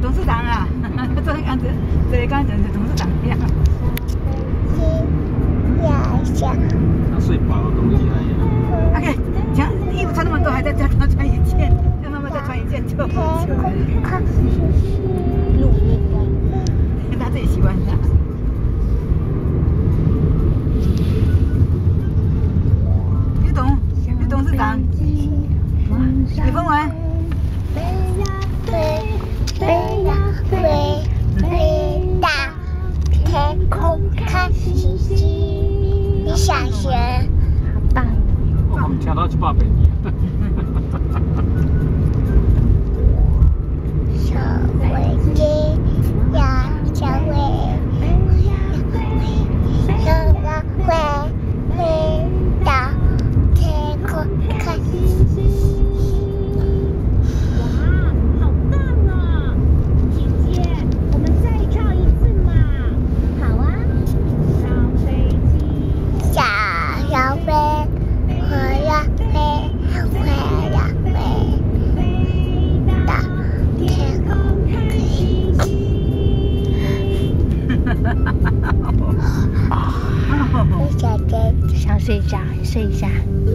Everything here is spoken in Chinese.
董事长啊，这个样子，这个样子董事长一样。 他睡饱了，东西来。 OK， 像衣服穿那么多，还在穿一件，让妈妈再穿一件就。他自己喜欢的。刘董事长，李峰文。 天空看星星，你想学？好棒！ 我们听到去报备你。 小飞机呀，小飞，飞到天空看星星。 哇，好棒哦！姐姐，我们再跳一次嘛？好啊，小飞机， 小飞，我要飞，我要飞到天空看星星。小姐想睡觉，睡一下。